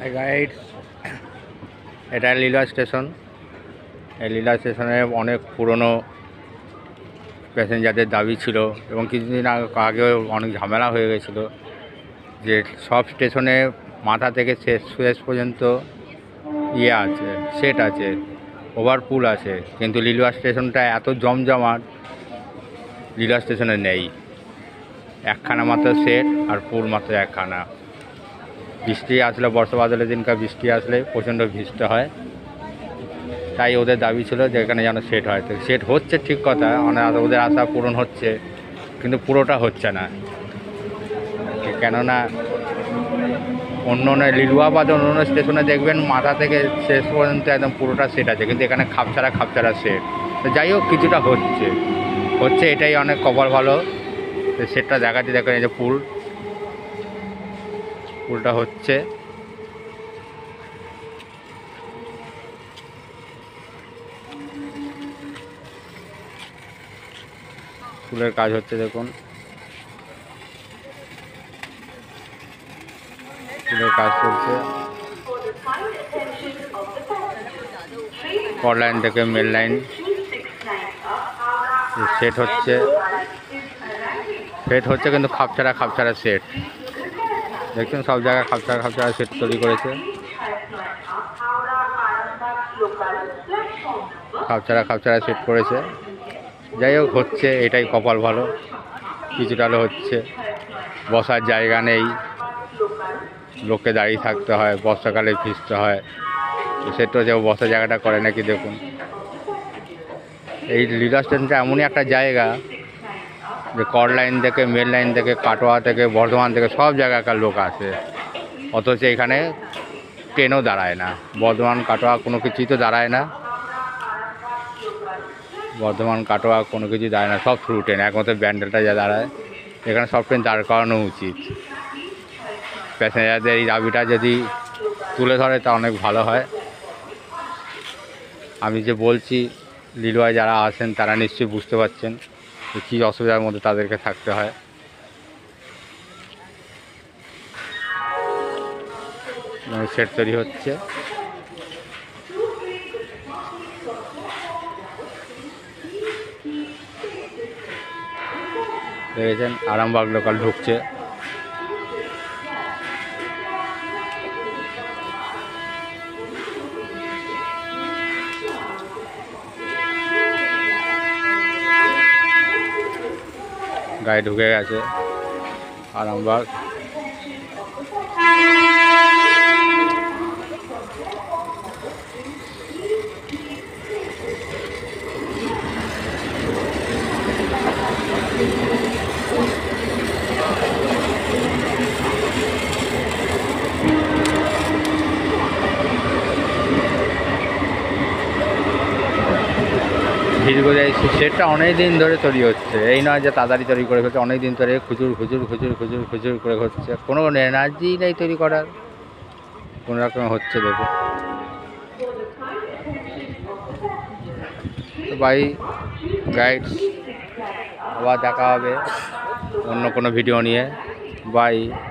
High guides, এটা লীলা station. এই লীলা স্টেশনে অনেক পুরনো প্যাসেঞ্জারদের দাবি ছিল এবং কিছুদিন আগেও অনেক ঝামেলা হয়ে গেছিলো যে সব স্টেশনে মাথা থেকে শেষ পর্যন্ত আছে, সেট আছে, ওভারপুল আছে, কিন্তু লিলুয়া স্টেশনটা এত জমজমাট লীলা স্টেশনে নেই। একখানা মাত্র সেট আর পুল মাত্র একখানা। বৃষ্টি আসলে বর্ষা বাদলের দিনকার বৃষ্টি আসলে প্রচণ্ড ভিজতে হয়, তাই ওদের দাবি ছিল যে এখানে যেন সেট হয়। তো সেট হচ্ছে ঠিক কথা, ওদের আশা পূরণ হচ্ছে, কিন্তু পুরোটা হচ্ছে না। কেননা অন্য লিলুয়া বা অন্য স্টেশনে দেখবেন মাথা থেকে শেষ পর্যন্ত একদম পুরোটা সেট আছে, কিন্তু এখানে খাপছাড়া সেট। তো যাই হোক, কিছুটা হচ্ছে, এটাই অনেক কপাল ভালো। তো সেটটা দেখাচ্ছি, দেখেন এই যে পুলটা হচ্ছে। পুলের কাজ হচ্ছে, দেখুন পুলের কাজ চলছে। কর লাইন থেকে মেল লাইন সেট হচ্ছে, কিন্তু খাপছাড়া সেট। দেখছেন সব জায়গায় খাপছাড়া সেট তৈরি করেছে, খাপছাড়া সেট করেছে। যাই হোক, হচ্ছে, এটাই কপাল ভালো। কিছুটা হচ্ছে। বসার জায়গা নেই, লোককে দাঁড়িয়ে থাকতে হয়, বর্ষাকালে ভিজতে হয়। তো সেটা যে বসার জায়গাটা করে নাকি দেখুন। এই লীলা স্টেশনটা এমনই একটা জায়গা যে কর লাইন থেকে, মেল লাইন থেকে, কাটোয়া থেকে, বর্ধমান থেকে সব জায়গাকার লোক আসে, অথচ এখানে ট্রেনও দাঁড়ায় না। বর্ধমান কাটোয়া কোনো কিছুই তো দাঁড়ায় না, কোনো কিছুই দাঁড়ায় না, সব থ্রু ট্রেন। একমাত্র ব্যান্ডেলটা যা দাঁড়ায়, এখানে সব ট্রেন দাঁড় করানো উচিত। প্যাসেঞ্জারদের এই দাবিটা যদি তুলে ধরে তা অনেক ভালো হয়। আমি যে বলছি, লিলুয়ায় যারা আসেন তারা নিশ্চয়ই বুঝতে পারছেন যে কী অসুবিধার মধ্যে তাদেরকে থাকতে হয়। সেট তৈরি হচ্ছে। দেখেছেন আরামবাগ লোকাল ঢুকছে। গাড়ি ঢুকে গেছে আরামবাগ। সেটটা অনেক দিন ধরে তৈরি হচ্ছে, এই নয় যে তাড়াতাড়ি তৈরি করে ফেলছে। অনেক দিন ধরে খুচুর করে হচ্ছে, কোনো এনার্জি নেই তৈরি করার, কোনো রকম হচ্ছে। দেখো তো বাই গাইডস, আবার দেখা হবে অন্য কোনো ভিডিও নিয়ে। বাই।